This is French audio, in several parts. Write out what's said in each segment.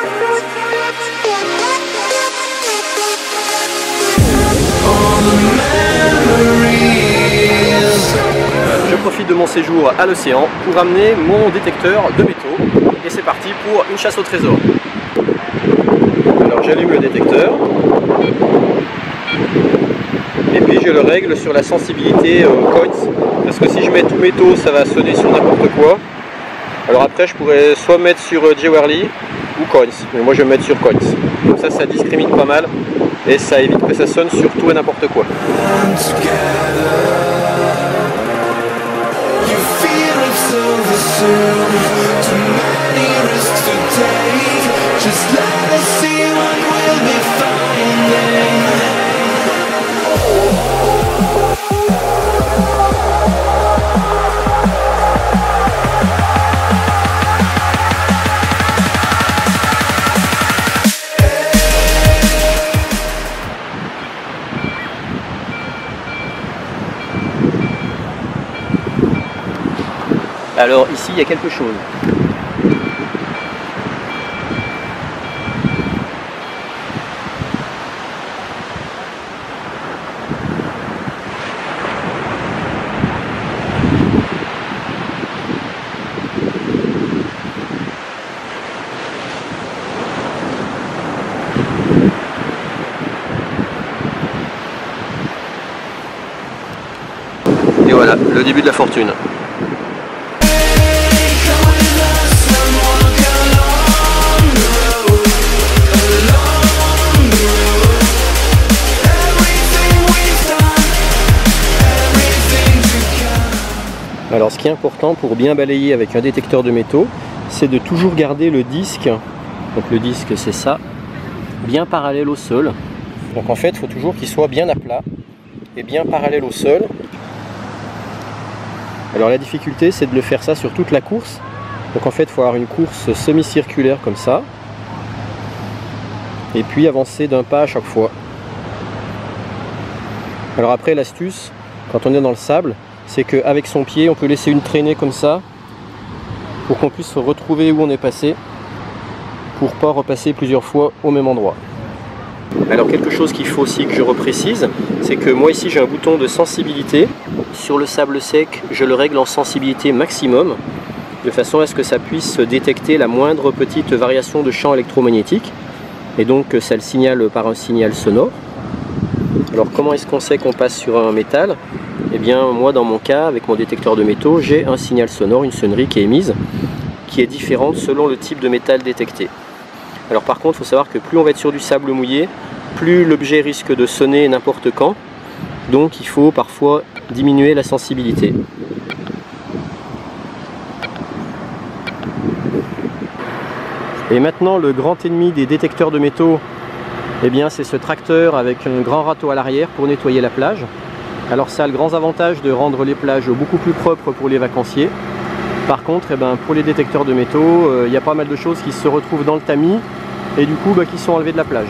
Je profite de mon séjour à l'océan pour amener mon détecteur de métaux et c'est parti pour une chasse au trésor. Alors j'allume le détecteur et puis je le règle sur la sensibilité coins parce que si je mets tout métaux ça va sonner sur n'importe quoi. Alors après je pourrais soit mettre sur Jewelry ou coins, mais moi je vais mettre sur coins. Comme ça discrimine pas mal et ça évite que ça sonne sur tout et n'importe quoi. Alors ici il y a quelque chose. Et voilà, le début de la fortune. Alors ce qui est important pour bien balayer avec un détecteur de métaux, c'est de toujours garder le disque, donc le disque c'est ça, bien parallèle au sol. Donc en fait il faut toujours qu'il soit bien à plat et bien parallèle au sol. Alors la difficulté c'est de le faire ça sur toute la course. Donc en fait il faut avoir une course semi-circulaire comme ça. Et puis avancer d'un pas à chaque fois. Alors après l'astuce, quand on est dans le sable, c'est qu'avec son pied on peut laisser une traînée comme ça pour qu'on puisse retrouver où on est passé pour pas repasser plusieurs fois au même endroit. Alors quelque chose qu'il faut aussi que je reprécise, c'est que moi ici j'ai un bouton de sensibilité. Sur le sable sec je le règle en sensibilité maximum de façon à ce que ça puisse détecter la moindre petite variation de champ électromagnétique et donc ça le signale par un signal sonore. Alors comment est-ce qu'on sait qu'on passe sur un métal? Eh bien moi dans mon cas avec mon détecteur de métaux j'ai un signal sonore, une sonnerie qui est émise qui est différente selon le type de métal détecté. Alors par contre il faut savoir que plus on va être sur du sable mouillé, plus l'objet risque de sonner n'importe quand, donc il faut parfois diminuer la sensibilité. Et maintenant le grand ennemi des détecteurs de métaux, eh bien c'est ce tracteur avec un grand râteau à l'arrière pour nettoyer la plage. Alors ça a le grand avantage de rendre les plages beaucoup plus propres pour les vacanciers. Par contre, eh ben, pour les détecteurs de métaux, il y a pas mal de choses qui se retrouvent dans le tamis et du coup qui sont enlevées de la plage.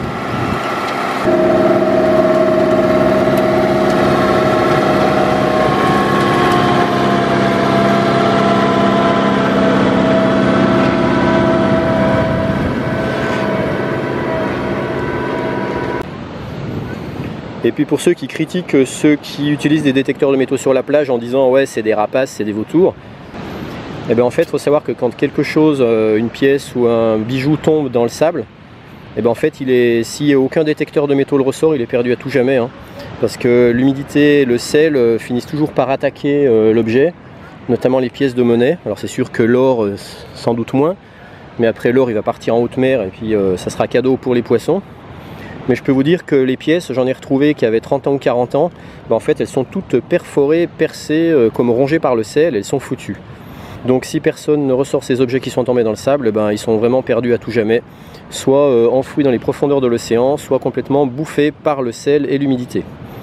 Et puis pour ceux qui critiquent ceux qui utilisent des détecteurs de métaux sur la plage en disant ouais c'est des rapaces, c'est des vautours, et bien en fait il faut savoir que quand quelque chose, une pièce ou un bijou tombe dans le sable, et bien en fait si aucun détecteur de métaux le ressort, il est perdu à tout jamais, hein, parce que l'humidité et le sel finissent toujours par attaquer l'objet, notamment les pièces de monnaie. Alors c'est sûr que l'or sans doute moins, mais après l'or il va partir en haute mer et puis ça sera cadeau pour les poissons. Mais je peux vous dire que les pièces, j'en ai retrouvé qui avaient 30 ans ou 40 ans, en fait elles sont toutes perforées, percées, comme rongées par le sel, elles sont foutues. Donc si personne ne ressort ces objets qui sont tombés dans le sable, ils sont vraiment perdus à tout jamais, soit enfouis dans les profondeurs de l'océan, soit complètement bouffés par le sel et l'humidité.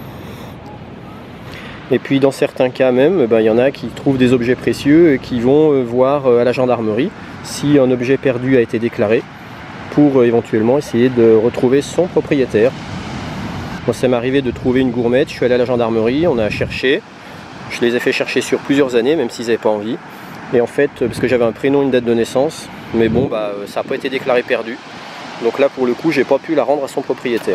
Et puis dans certains cas même, il y en a qui trouvent des objets précieux et qui vont voir à la gendarmerie si un objet perdu a été déclaré, pour éventuellement essayer de retrouver son propriétaire. Moi ça m'est arrivé de trouver une gourmette, je suis allé à la gendarmerie, on a cherché, je les ai fait chercher sur plusieurs années même s'ils n'avaient pas envie. Et en fait, parce que j'avais un prénom, une date de naissance, Mais bon, bah, ça n'a pas été déclaré perdu. Donc là, pour le coup, j'ai pas pu la rendre à son propriétaire.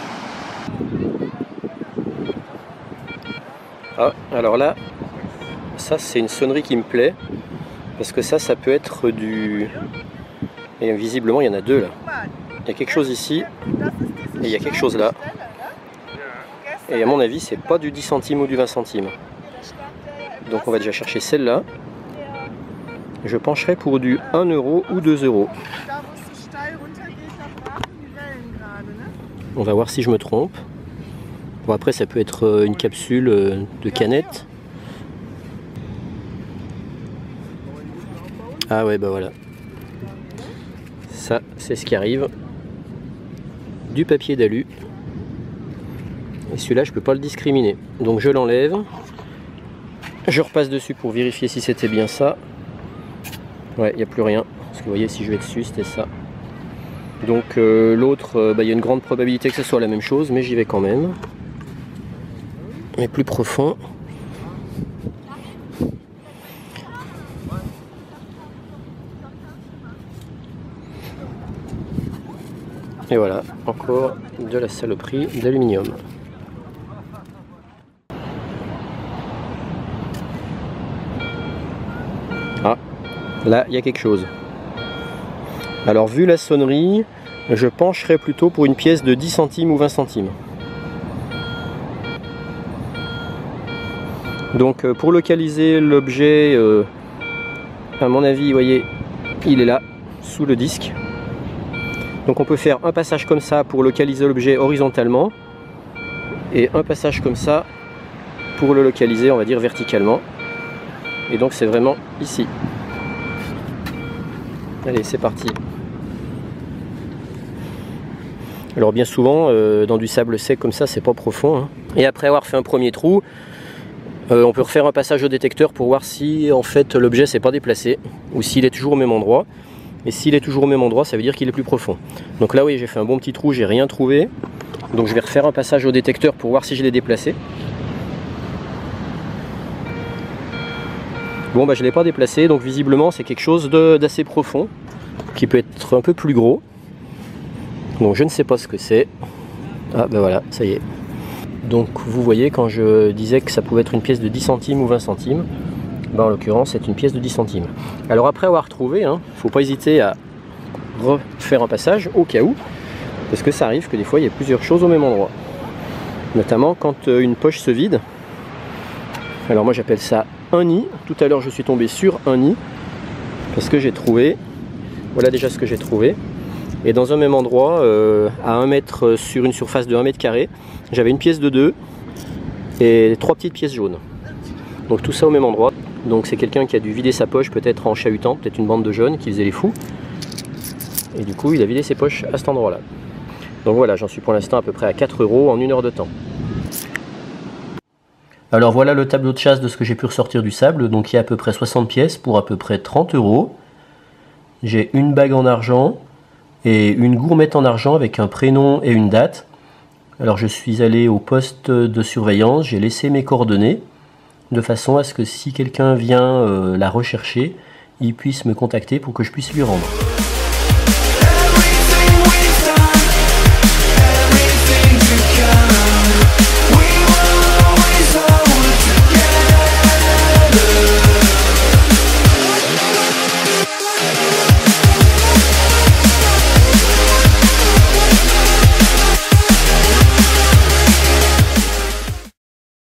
Ah, alors là, ça c'est une sonnerie qui me plaît. Parce que ça peut être du... Et visiblement, il y en a deux là. Il y a quelque chose ici, et il y a quelque chose là. Et à mon avis, c'est pas du 10 centimes ou du 20 centimes. Donc on va déjà chercher celle-là. Je pencherai pour du 1 euro ou 2 euros. On va voir si je me trompe. Bon, après, ça peut être une capsule de canette. Ah ouais, bah voilà. Ça, c'est ce qui arrive. Du papier d'alu. Et celui-là, je peux pas le discriminer. Donc je l'enlève. Je repasse dessus pour vérifier si c'était bien ça. Ouais, il n'y a plus rien. Parce que vous voyez, si je vais dessus, c'était ça. Donc l'autre, il y a une grande probabilité que ce soit la même chose, mais j'y vais quand même. Mais plus profond. Et voilà, encore de la saloperie d'aluminium. Ah, là, il y a quelque chose. Alors, vu la sonnerie, je pencherais plutôt pour une pièce de 10 centimes ou 20 centimes. Donc, pour localiser l'objet, à mon avis, vous voyez, il est là, sous le disque. Donc on peut faire un passage comme ça pour localiser l'objet horizontalement et un passage comme ça pour le localiser, on va dire, verticalement. Et donc c'est vraiment ici. Allez, c'est parti. Alors bien souvent, dans du sable sec comme ça, c'est pas profond, hein. Et après avoir fait un premier trou, on peut refaire un passage au détecteur pour voir si en fait l'objet s'est pas déplacé ou s'il est toujours au même endroit. Et s'il est toujours au même endroit, ça veut dire qu'il est plus profond. Donc là, oui, j'ai fait un bon petit trou, j'ai rien trouvé. Donc je vais refaire un passage au détecteur pour voir si je l'ai déplacé. Bon, bah je ne l'ai pas déplacé, donc visiblement c'est quelque chose d'assez profond, qui peut être un peu plus gros. Donc je ne sais pas ce que c'est. Ah ben voilà, ça y est. Donc vous voyez, quand je disais que ça pouvait être une pièce de 10 centimes ou 20 centimes, ben, en l'occurrence c'est une pièce de 10 centimes. Alors après avoir trouvé, il ne faut pas hésiter à refaire un passage au cas où, parce que ça arrive que des fois il y a plusieurs choses au même endroit. Notamment quand une poche se vide. Alors moi j'appelle ça un nid. Tout à l'heure je suis tombé sur un nid, parce que j'ai trouvé, voilà déjà ce que j'ai trouvé. Et dans un même endroit, à 1 mètre sur une surface de 1 mètre carré, j'avais une pièce de 2 et 3 petites pièces jaunes. Donc tout ça au même endroit. Donc c'est quelqu'un qui a dû vider sa poche peut-être en chahutant, peut-être une bande de jeunes qui faisaient les fous. Et du coup il a vidé ses poches à cet endroit là. Donc voilà, j'en suis pour l'instant à peu près à 4 € en 1 heure de temps. Alors voilà le tableau de chasse de ce que j'ai pu ressortir du sable. Donc il y a à peu près 60 pièces pour à peu près 30 €. J'ai une bague en argent et une gourmette en argent avec un prénom et une date. Alors je suis allé au poste de surveillance, j'ai laissé mes coordonnées, de façon à ce que si quelqu'un vient la rechercher, il puisse me contacter pour que je puisse lui rendre.